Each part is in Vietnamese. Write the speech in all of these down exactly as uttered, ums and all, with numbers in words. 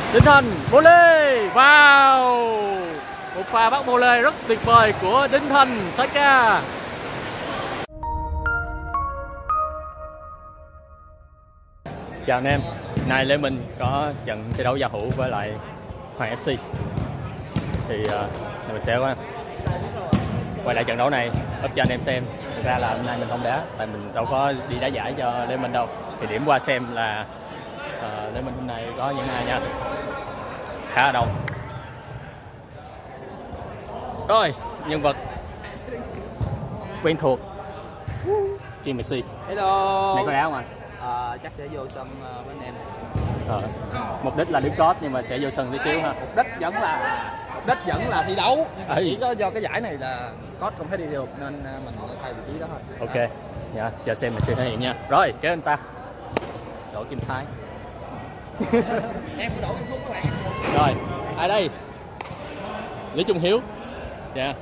Đinh Thành volley vào. Một pha bắt volley rất tuyệt vời của Đinh Thành Saika. Chào anh em, nay Lê Minh có trận thi đấu giao hữu với lại Hoàng ép xê. Thì uh, mình sẽ quay lại trận đấu này up cho anh em xem. Thực ra là hôm nay mình không đá, tại mình đâu có đi đá giải cho Lê Minh đâu. Thì điểm qua xem là uh, Lê Minh hôm nay có những ai nha, khá là đông. Rồi, nhân vật quen thuộc Kim Messi. Hello. Này có đá không anh? À, chắc sẽ vô sân uh, với anh em. Ờ. Mục đích là đứng code nhưng mà sẽ vô sân tí xíu ha. Mục đích vẫn là mục đích vẫn là thi đấu, nhưng mà ừ. chỉ có do cái giải này là code không thể đi được nên mình thay vị trí đó thôi. Ok, dạ, chờ xem Messi thể hiện nha. Rồi, kéo anh ta. Đỗ Kim Thái. Em của Đỗ Kim Phúc các bạn. Rồi, ai đây? Lý Trung Hiếu. Dạ. Yeah.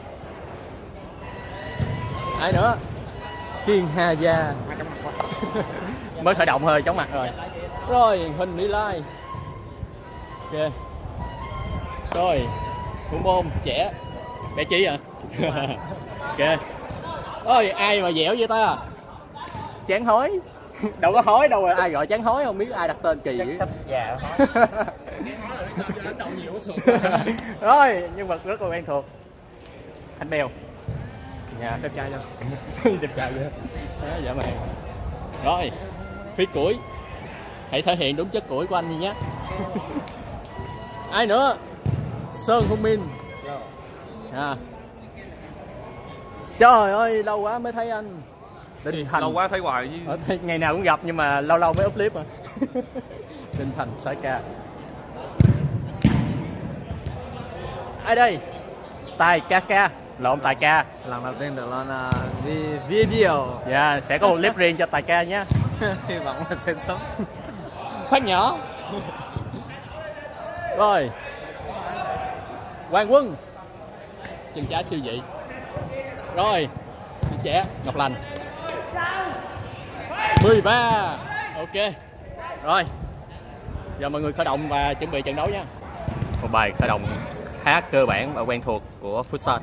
Ai nữa? Kiên Hà Gia. Mới khởi động hơi chóng mặt rồi. Rồi, Huỳnh Mỹ Lai. Ok. Rồi, thủ môn trẻ. Bé Trí à? Ok. Ôi, ai mà dẻo vậy ta? Chán hối. Đâu có hối đâu rồi, ai gọi chán hối không biết ai đặt tên kỳ vậy. Già. Rồi, nhân vật rất là quen thuộc. Khánh Bèo. Nhà đẹp trai chưa? Đẹp trai chưa? Đó, dạ mày. Rồi, Phi Củi. Hãy thể hiện đúng chất củi của anh đi nhé. Ai nữa? Sơn Hung Min. À. Trời ơi, lâu quá mới thấy anh. Đinh Thành. Lâu quá thấy hoài chứ. Ở đây, ngày nào cũng gặp nhưng mà lâu lâu mới up clip mà. Đinh Thành Saika. Ai đây? Tài Kaka. Lộn Tài Ca. Lần đầu tiên được lên uh, video. Dạ, yeah, sẽ có một clip riêng cho Tài Ca nhé. Hy vọng là sẽ sớm. Phát nhỏ. Rồi, Quang Quân. Chân trái siêu dị. Rồi, trẻ Ngọc Lành. mười ba. Ok. Rồi, giờ mọi người khởi động và chuẩn bị trận đấu nha. Một bài khởi động khá cơ bản và quen thuộc của Futsal.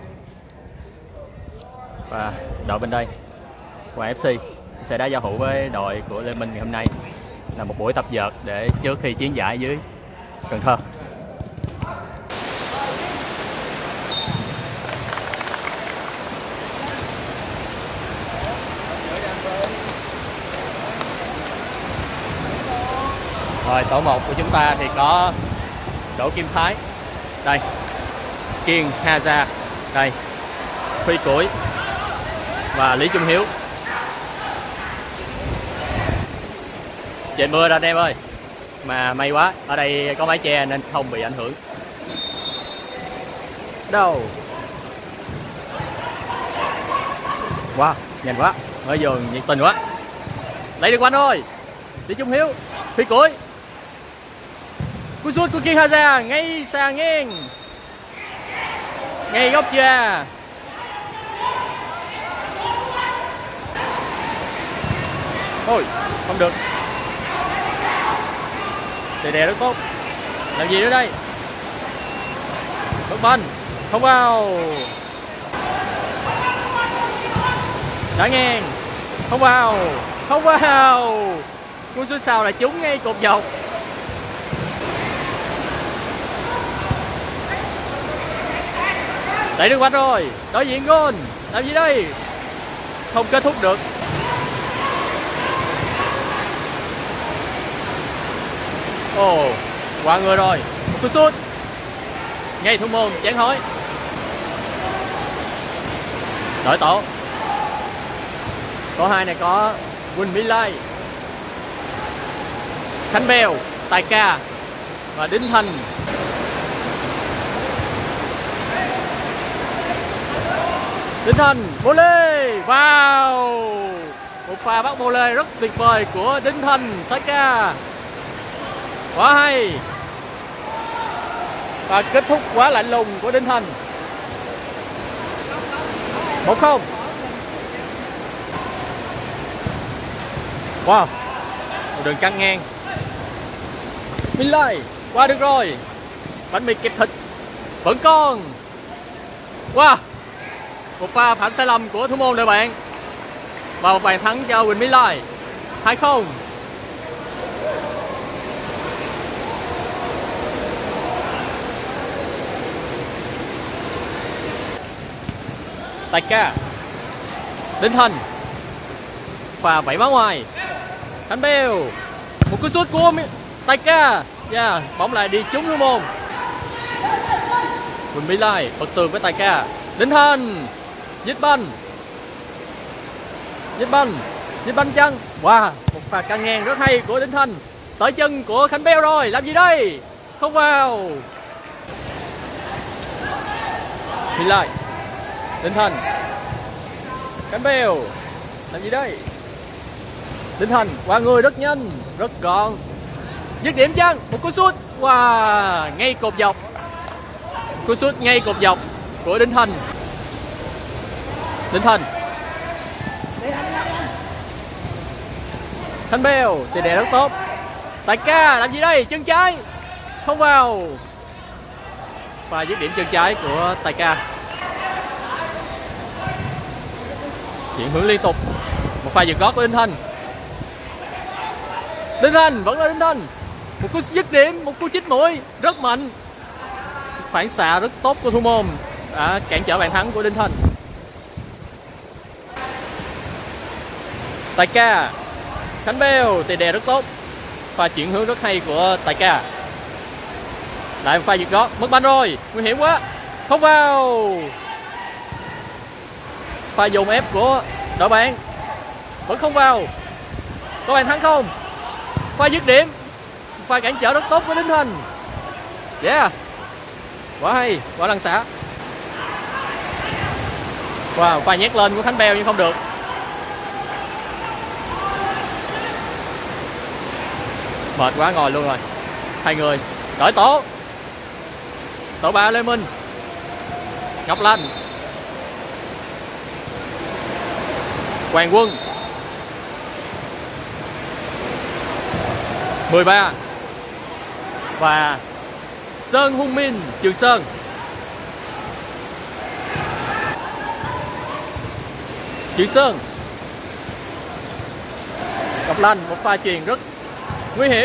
Và đội bên đây, Hoàng ép xê sẽ đá giao hữu với đội của Lê Minh ngày hôm nay. Là một buổi tập dượt để trước khi chiến giải dưới Cần Thơ. Rồi, tổ một của chúng ta thì có Đỗ Kim Thái. Đây. Kiên Hà Gia. Đây. Phi Củi và Lý Trung Hiếu. Trời mưa rồi anh em ơi. Mà may quá, ở đây có mái che nên không bị ảnh hưởng. Đâu. Wow, nhanh quá. Mới vừa nhiệt tình quá. Lấy được quanh thôi. Lý Trung Hiếu. Phi Củi. Cú sút của Kiên Hà Gia ngay xa ngang. Ngay góc cha. Ôi, không được. Đè đè rất tốt. Làm gì nữa đây? Bất banh. Không vào. Đá ngang. Không vào. Không vào. Cú sút sau là trúng ngay cột dọc. Đẩy được quanh rồi. Đối diện gôn. Làm gì đây? Không kết thúc được. Ồ, oh, qua người rồi. Một cú sút. Ngay thủ môn chán hối. Đổi tổ. Tổ hai này có Huỳnh Mỹ Lai, Khánh Bèo, Tài Ca và Đinh Thành. Đinh Thành volley vào. Một pha bắt volley rất tuyệt vời của Đinh Thành Saika. Quá hay. Và kết thúc quá lạnh lùng của Đinh Thành. Một không. Wow. Một đường căng ngang. Mỹ Lai. Qua được rồi. Bánh mì kẹp thịt vẫn còn. Wow, một pha phạm sai lầm của thủ môn đội bạn và một bàn thắng cho Quỳnh Mỹ Lai. Hai không. Tài ca Đinh Thành, pha vẫy má ngoài. Khánh Bell, một cú sút của Tài ca. Yeah, bóng lại đi trúng thủ môn. Quỳnh Mỹ Lai bật tường với Tài ca. Đinh Thành dít banh, dít banh, dít banh chân. Wow, một pha căng ngang rất hay của Đinh Thành. Tới chân của Khánh Bell rồi, làm gì đây? Không vào. Mỹ Lai, Đinh Thành, Khánh Bell, làm gì đây? Đinh Thành qua người rất nhanh, rất gọn. Dứt điểm chân, một cú sút. Wow, ngay cột dọc. Cú sút ngay cột dọc của Đinh Thành. Đinh Thành, Khánh Bell tiền đề rất tốt. Tài ca làm gì đây? Chân trái không vào. Và dứt điểm chân trái của Tài ca. Chuyển hướng liên tục. Một pha giật gót của Đinh Thành. Đinh Thành vẫn là Đinh Thành. Một cú dứt điểm, một cú chích mũi rất mạnh. Phản xạ rất tốt của thủ môn đã cản trở bàn thắng của Đinh Thành. Tài ca, Khánh Bell tiền đề rất tốt. Pha chuyển hướng rất hay của Tài ca. Lại một pha giật gót, mất banh rồi, nguy hiểm quá, không vào. Pha dồn ép của đội bạn vẫn không vào. Có bàn thắng không? Pha dứt điểm, pha cản trở rất tốt của Đinh Thành. Yeah, quá hay, quá lăn xả. Wow, pha nhét lên của Khánh Bell nhưng không được. Mệt quá ngồi luôn rồi. Hai người đổi tổ. Tổ ba Lê Minh, Ngọc Lanh, Hoàng Quân. mười ba và Sơn Hung Min, Trường Sơn. Trường Sơn, Ngọc Lanh, một pha chuyền rất nguy hiểm.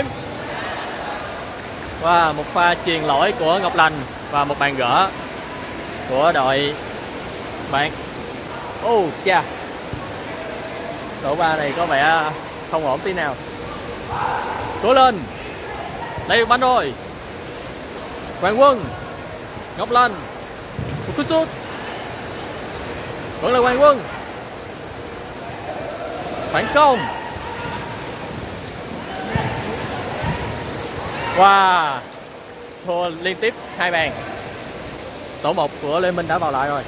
Và một pha chuyền lỗi của Ngọc Lanh và một bàn gỡ của đội bạn. Ô oh, cha, tổ ba này có vẻ không ổn tí nào. Cố lên, đây được banh rồi. Hoàng Quân, Ngọc Lanh, một cú sút, vẫn là Hoàng Quân. Phản công. Wow, thua liên tiếp hai bàn. Tổ một của Lê Minh đã vào lại rồi.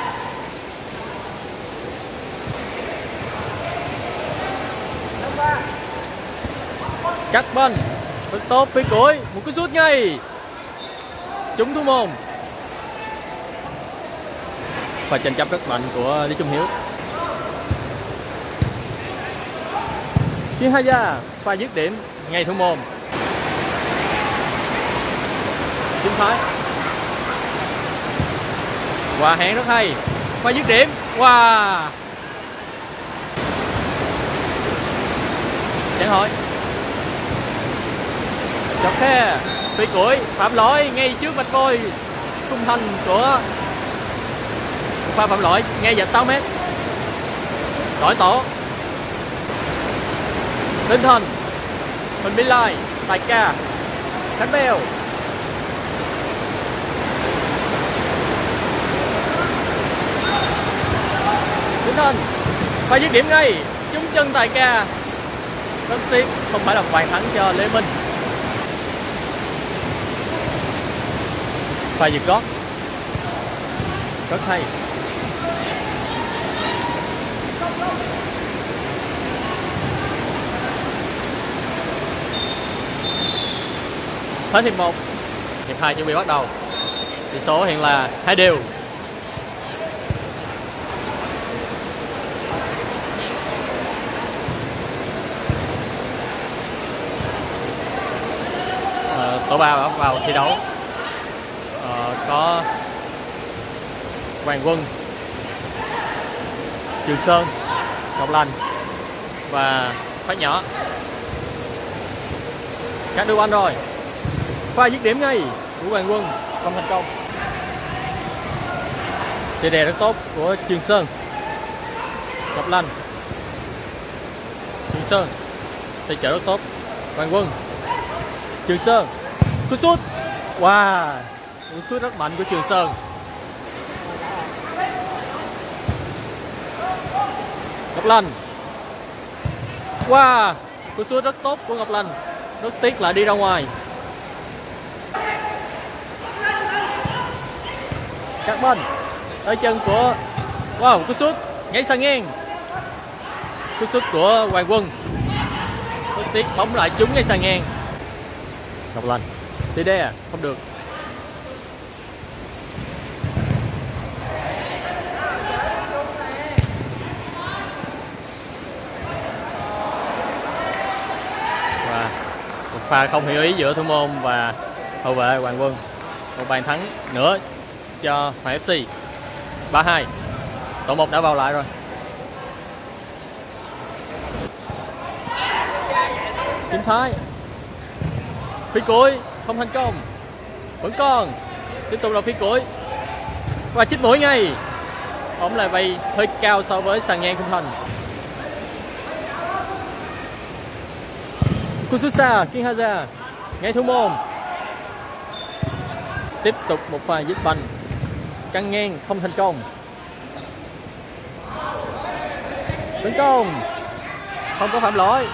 Cắt banh rất tốt phía cuối, một cú sút ngay trúng thủ môn. Và tranh chấp rất mạnh của Lý Trung Hiếu. Chuyên Hai Gia pha dứt điểm ngay thủ môn. Chính Thái, và hẹn rất hay, pha dứt điểm. Wow, chẳng hỏi. Chọc khe phía cuối, phạm lỗi ngay trước vạch vôi khung thành của pha phạm lỗi ngay dạch sáu mét. Đổi tổ. Đinh Thành, Quỳnh Mỹ Lai, Tài ca, Khánh Bell. Đinh Thành, pha dứt điểm ngay trúng chân Tài ca. Rất tiếc không phải là bàn thắng cho Lê Minh. Pha giật gót rất hay. Hết hiệp một, hiệp hai chuẩn bị bắt đầu. Tỷ số hiện là hai đều. tổ ba vào thi đấu. Ờ, có Hoàng Quân, Trường Sơn, Ngọc Lành và Phát Nhỏ. Cắt được banh rồi, pha dứt điểm ngay của Hoàng Quân không thành công. Tỉ đè rất tốt của Trường Sơn, Ngọc Lành, Trường Sơn xây trợ rất tốt. Hoàng Quân, Trường Sơn, cú sút, wow, cú sút rất mạnh của Trường Sơn. Ngọc Lành, wow, cú sút rất tốt của Ngọc Lành, rất tiếc lại đi ra ngoài. Cắt bên tới chân của, wow, cú sút nhảy sang ngang, cú sút của Hoàng Quân, rất tiếc bóng lại trúng ngay sang ngang. Ngọc Lành, tê đê không được. Và một pha không hiểu ý giữa thủ môn và hậu vệ Hoàng Quân. Một bàn thắng nữa cho Hoàng ép xê. ba hai. Tổ một đã vào lại rồi. Kim Thái, phi củi không thành công, vẫn còn, tiếp tục là phi củi và chích mũi ngay. Bóng lại bay hơi cao so với sàn ngang khung thành. Kususa Kinhaza ngay thủ môn, tiếp tục một pha dứt banh căng ngang không thành công. Tấn công không có phạm lỗi.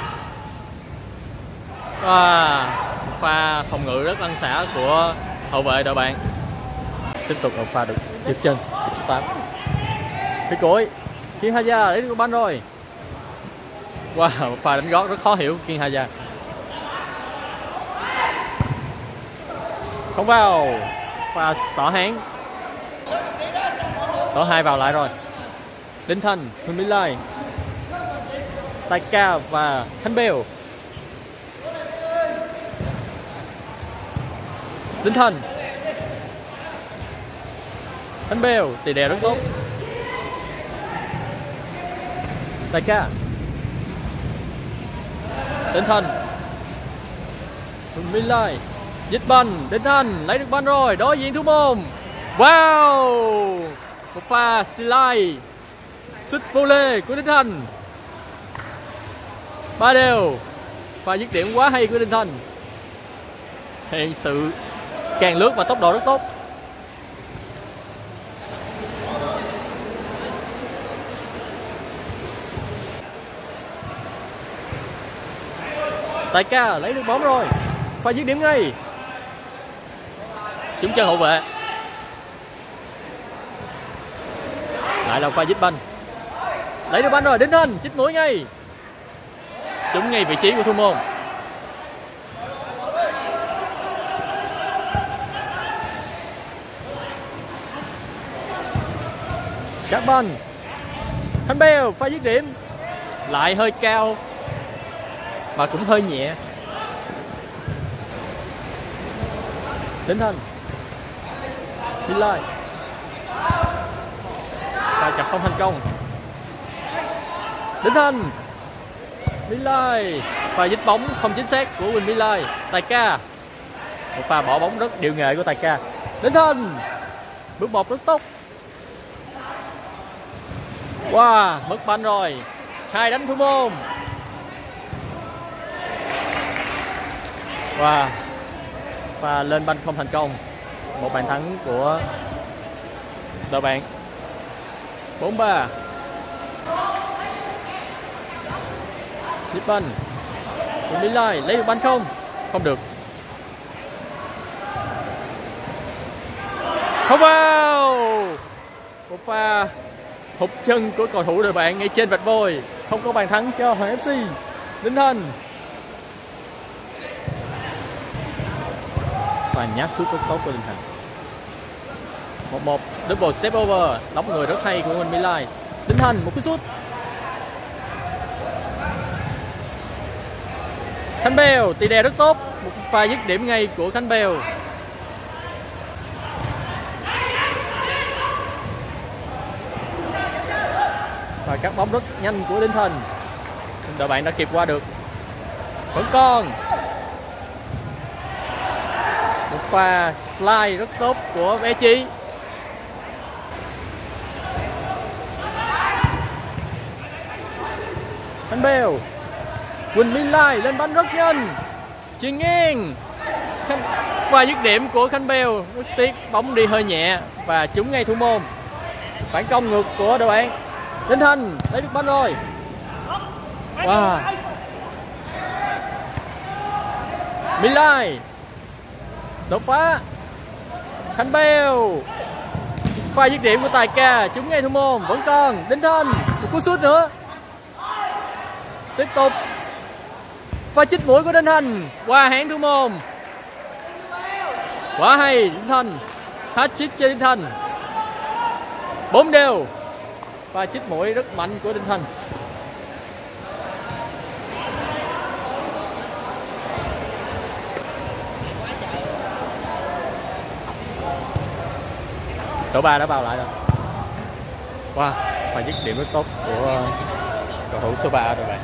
Và pha phòng ngự rất lăn xả của hậu vệ đội bạn. Tiếp tục một pha được trượt chân số tám. Phi củi Kinhaza lấy được banh rồi. Wow, một pha đánh gót rất khó hiểu Kinhaza. Không vào, pha xỏ háng. Tổ hai vào lại rồi. Đinh Thành, Huỳnh Mỹ Lai, Tài Ca và Thanh Bèo. Đinh Thành, Thanh Bèo tỉ đè rất tốt. Tài Ca, Đinh Thành, Huỳnh Mỹ Lai, dứt banh. Đinh Thành lấy được banh rồi, đối diện thủ môn. Wow, một pha slide sút vô lê của Đinh Thành. Ba đều. Pha dứt điểm quá hay của Đinh Thành, hiện sự càng lướt và tốc độ rất tốt. Tài Ca lấy được bóng rồi, pha dứt điểm ngay, trúng chân hậu vệ. Lại là pha dứt banh, lấy được banh rồi. Đinh Thành chích mũi ngay, trúng ngay vị trí của thủ môn. Cắt banh, Thanh Bèo pha dứt điểm lại hơi cao và cũng hơi nhẹ. Đinh Thành, Mỹ Lai, pha chặt không thành công. Đinh Thành, Mỹ Lai, pha dứt bóng không chính xác của Huỳnh Mỹ Lai. Tài Ca, một pha bỏ bóng rất điệu nghệ của Tài Ca. Đinh Thành, bước một rất tốt. Wow, mất banh rồi. Hai đánh thủ môn. Wow, và lên banh không thành công. Một bàn thắng của đội bạn. Bốn ba. Dứt banh. Mỹ Lai lấy được banh không? Không được. Không vào. Một pha hụt chân của cầu thủ đội bạn ngay trên vạch vôi. Không có bàn thắng cho Hoàng ép xê. Đinh Thành. Và nhát sút rất tốt của Đinh Thành. Một một double step over, đóng người rất hay của Huỳnh Mỹ Lai. Đinh Thành một cú sút. Khánh Bèo, tỷ đề rất tốt, một pha dứt điểm ngay của Khánh Bèo. Và các bóng rất nhanh của Đinh Thành. Đội bạn đã kịp qua được. Vẫn còn một pha slide rất tốt của bé Chí. Khánh Bèo, Quỳnh Minh Lai lên bánh rất nhanh, chuyền ngang. Pha dứt điểm của Khánh Bèo rất tiếc, bóng đi hơi nhẹ và trúng ngay thủ môn. Phản công ngược của đội bạn. Đinh Thành lấy được banh rồi. Wow. Minh Lai đột phá. Khánh Bèo, pha dứt điểm của Tài Ca trúng ngay thủ môn. Vẫn còn Đinh Thành, một cú sút nữa. Tiếp tục pha chích mũi của Đinh Thành qua hãng thủ môn. Quá hay, Đinh Thành hat-trick cho Đinh Thành. Bốn đều. Pha chích mũi rất mạnh của Đinh Thành. Tổ ba đã vào lại rồi. Wow, pha dứt điểm rất tốt của cầu thủ số ba rồi bạn.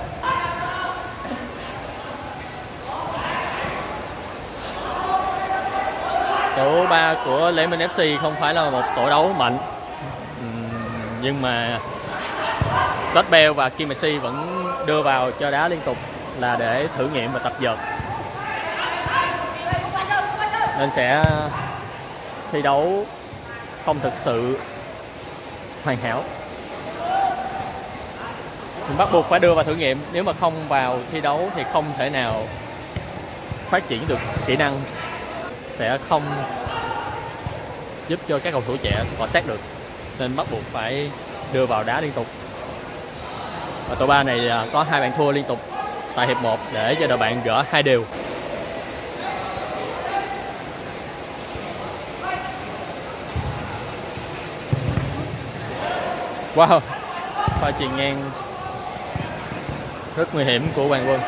Tổ ba của Lê Minh ép xê không phải là một tổ đấu mạnh, nhưng mà Lót Bèo và Kim Messi vẫn đưa vào cho đá liên tục là để thử nghiệm và tập dượt, nên sẽ thi đấu không thực sự hoàn hảo. Mình bắt buộc phải đưa vào thử nghiệm, nếu mà không vào thi đấu thì không thể nào phát triển được kỹ năng, sẽ không giúp cho các cầu thủ trẻ cọ sát được, nên bắt buộc phải đưa vào đá liên tục. Và tổ ba này có hai bàn thua liên tục tại hiệp một để cho đội bạn gỡ hai đều. Wow, pha chuyền ngang rất nguy hiểm của Hoàng Quân.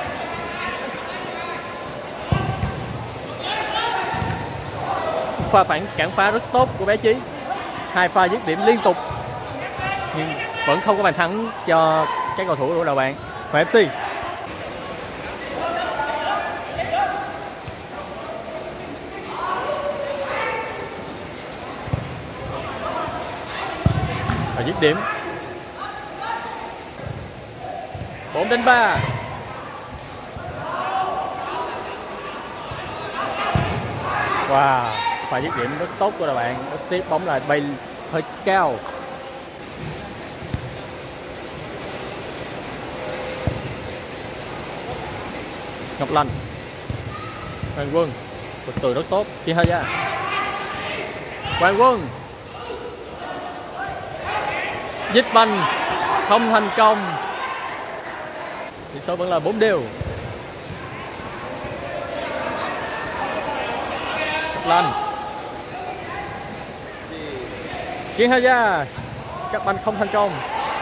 Pha phản cản phá rất tốt của bé Chí. Hai pha dứt điểm liên tục nhưng vẫn không có bàn thắng cho các cầu thủ của đội bạn Hoàng ép xê. Và dứt điểm. bốn đến ba. Wow, pha dứt điểm rất tốt của đội bạn. Rất tiếc bóng là bay hơi cao. Ngọc Lanh, Hoàng Quân, một từ rất tốt. Chị hơi ra. Hoàng Quân dít banh không thành công. Tỷ số vẫn là bốn đều. Ngọc Lanh, Kiên Hà Gia, các banh không thành công.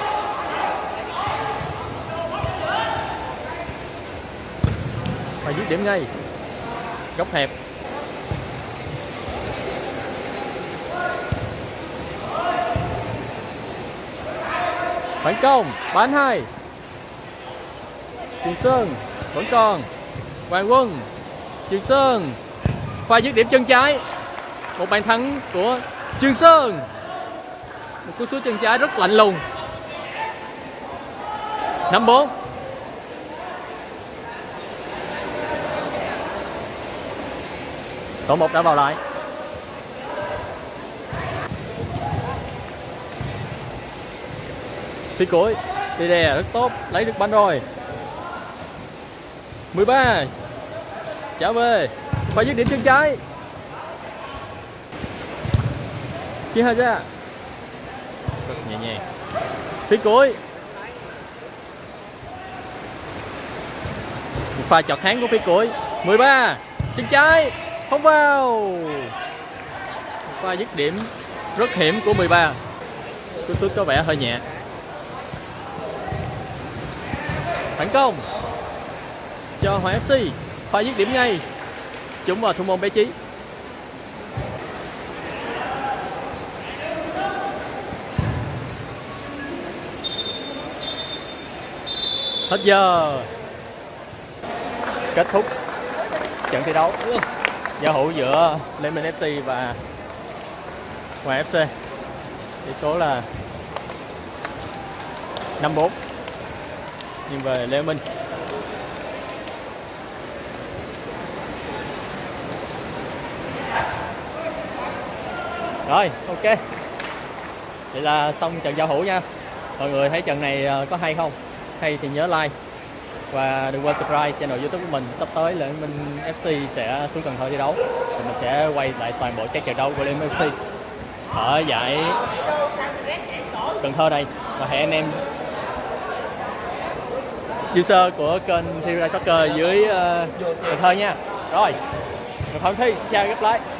Và dứt điểm ngay. Góc hẹp. Phản công, bán hai. Trường Sơn vẫn còn. Hoàng Quân, Trường Sơn, pha dứt điểm chân trái. Một bàn thắng của Trường Sơn. Một cú sút chân trái rất lạnh lùng. Năm bốn. Tổ một đã vào lại. Phi cuối, đi đè rất tốt, lấy được banh rồi. mười ba. Trả về. Pha dứt điểm chân trái. Kia Hà Gia. Rất nhẹ nhàng. Phi cuối. Một pha chọt háng của Phi cuối. mười ba. Chân trái. Không vào. Một pha dứt điểm rất hiểm của mười ba. Cú sút có vẻ hơi nhẹ. Phản công cho Hoàng ép xê. Pha dứt điểm ngay, chúng vào thủ môn Bé Chí. Hết giờ. Kết thúc trận thi đấu giao hữu giữa Liên Minh ép xê và Hòa ép xê. Tỷ số là năm bốn nhưng về Lê Minh. Rồi, ok. Vậy là xong trận giao hữu nha. Mọi người thấy trận này có hay không? Hay thì nhớ like và đừng quên subscribe channel YouTube của mình. Sắp tới Liên Minh ép xê sẽ xuống Cần Thơ thi đấu, thì mình sẽ quay lại toàn bộ các trận đấu của Liên Minh ép xê ở giải Cần Thơ này. Và hẹn anh em user của kênh Thi Rai Soccer dưới uh, Cần Thơ nha. Rồi, mình Phạm Thi, chào, gặp lại.